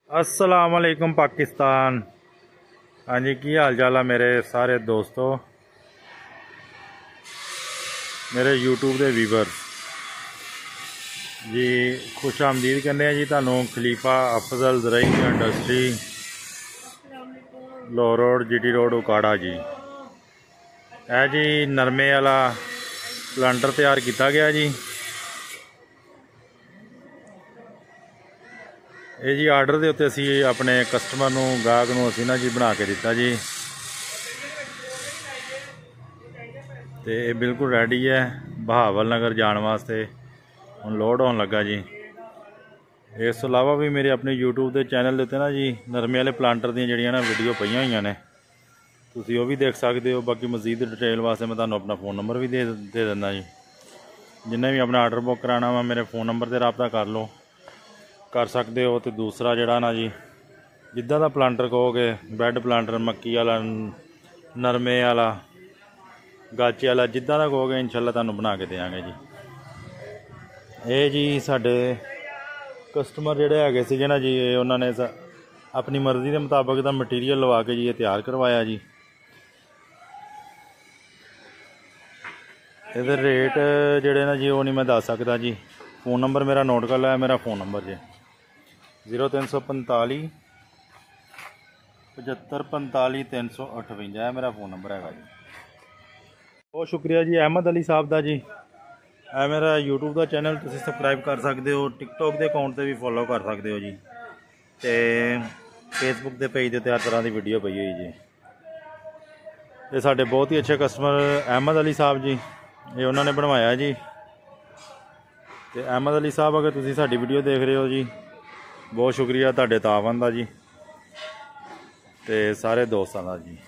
अस्सलाम वालेकुम पाकिस्तान। हाँ जी, की हाल चाल है मेरे सारे दोस्तों, मेरे यूट्यूब के व्यूवर्स जी। खुश आमदीद करने जी तुहानू खलीफा अफजल ज़रई industry Lahore road GT road Okara ji. है जी नरमे वाला प्लांटर तैयार किया गया जी। ये जी आर्डर के उत्ते असी अपने कस्टमर नू गाहक नू असी ना जी बना के दिता जी। तो ये बिल्कुल रेडी है बहावल नगर जाने वास्ते, हुण लोड होने लगा जी। इस तो इलावा भी मेरे अपने यूट्यूब के चैनल उत्ते ना जी नरमे वाले प्लांटर दी जिहड़ियां ना वीडियो पईयां होईयां ने, तुसीं वो भी देख सकते हो। बाकी मजीद डिटेल वास्ते मैं तुहानू अपना फ़ोन नंबर भी दे दिंदा जी। जिन्हें भी अपना आर्डर बुक कराना वा मेरे फ़ोन नंबर से रबता कर सकते हो। तो दूसरा जड़ा ना जी जिदा का प्लांटर कहोगे, बैड प्लांटर, मक्की वाला, नरमे वाला, गाचे वाला, जिदा का कहोगे इंशाल्लाह तुहानू बना के देंगे जी। ये जी साडे कस्टमर जोड़े है ना जी, उन्होंने अपनी मर्जी के मुताबिक का मटीरियल लवा के जी ये तैयार करवाया जी। ये रेट जोड़े ना जी वो नहीं मैं दस सकता जी। फ़ोन नंबर मेरा नोट कर लिया, मेरा फ़ोन नंबर जी 0345 75 45 358 है मेरा फ़ोन नंबर है जी। बहुत शुक्रिया जी अहमद अली साहब का जी। है मेरा यूट्यूब का चैनल तुम सबसक्राइब कर सकते हो, टिकटॉक के अकाउंट से भी फॉलो कर सकते हो जी। तो फेसबुक के पेज पर हर तरह की वीडियो पई हुई जी। ये साढ़े बहुत ही अच्छे कस्टमर अहमद अली साहब जी, ये उन्होंने बनवाया जी। तो अहमद अली साहब अगर तुम साड़ी वीडियो देख रहे हो जी, बहुत शुक्रिया तुहाडे तावन का जी, तो सारे दोस्तों का जी।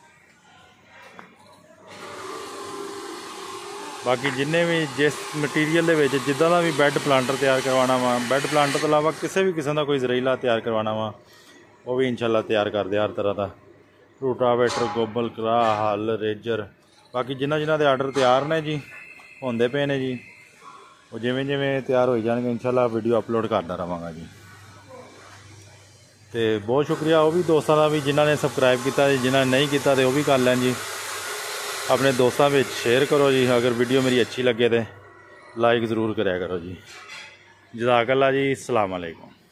बाकी जिन्हें भी जिस मटीरियल के जिदा का भी बैड प्लांटर तैयार करवाना वा, बैड प्लांटर तो इलावा किसी भी किस्म का कोई जरीला तैयार करवाना वा वो भी इंशाल्लाह तैयार कर दे हर तरह का। रूटावेटर, गोबल, करा, हल, रेजर, बाकी जिन्होंने के आर्डर तैयार ने जी, होंदे पे ने जी। वो जिमें जिमें तैयार हो जाएंगे इंशाल्लाह वीडियो अपलोड करता रहांगा जी। तो बहुत शुक्रिया वो भी दोस्तों का भी जिन्होंने सबसक्राइब किया, जिन्होंने नहीं किया तो वह भी कर लें जी। अपने दोस्तों में शेयर करो जी। अगर वीडियो मेरी अच्छी लगे तो लाइक ज़रूर कराया करो जी। जज़ाकल्लाह जी। अस्सलाम वालेकुम।